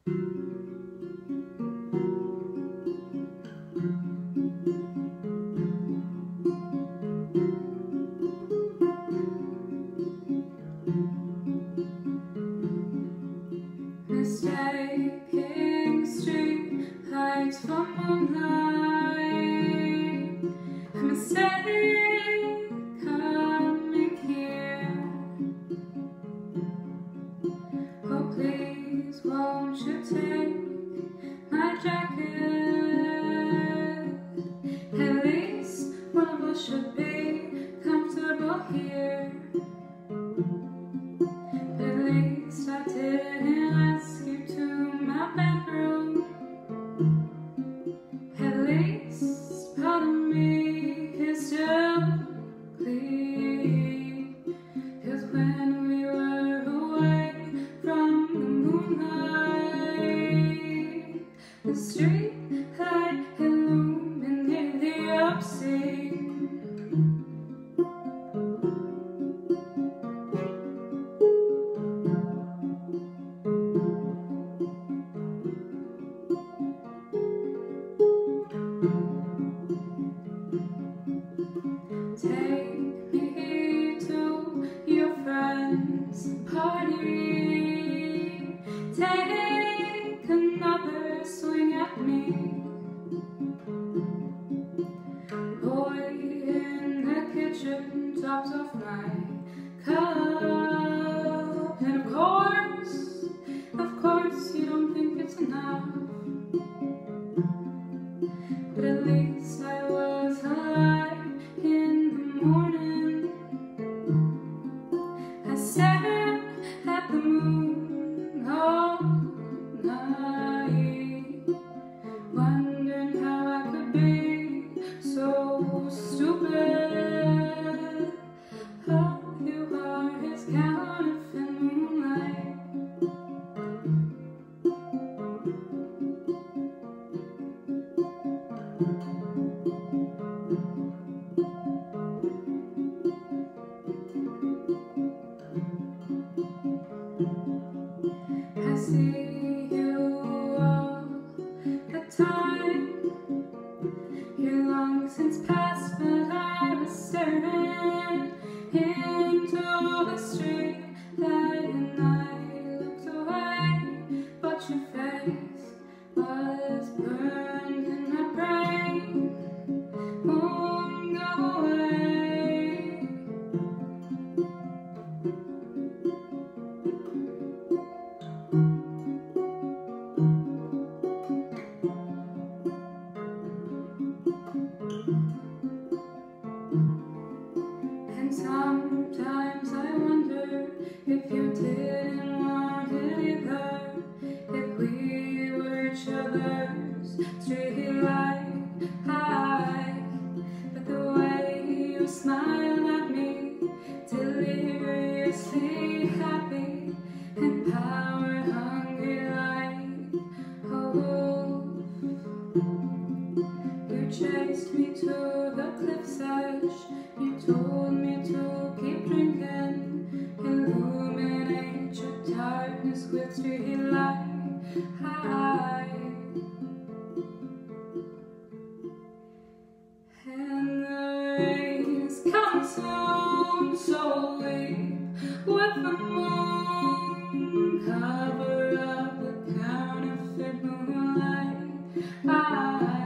Mistaking street lights for moonlight. A mistake coming here. Oh please, won't you take my jacket? At least one of us should be comfortable here. At least I didn't ask you to my bedroom. At least part of me is still clean. 'Cause when we were away from the moonlight, the street light illuminated the obscene. Take me to your friend's party. Take another swing at me. Boy in the kitchen tops off my cup. And of course, you don't think it's enough. But at least I was alive in the morning. I stared at the moon all night, wondering how I could be so stupid. Oh, you are his counterfeit moonlight. I see you all the time. You're long since past, but I was staring into the street light and I looked away, but your face was burned in my brain. Won't go away. And sometimes I wonder if you didn't want it either. If we were each other's streetlight high. But the way you smile at me, deliriously happy and power-hungry like a wolf. You chased me to the cliff's edge. You told me to keep drinking. Illuminate your darkness with streetlight high. And the rain is consumed, so weep with the moon. Cover up the counterfeit moonlight.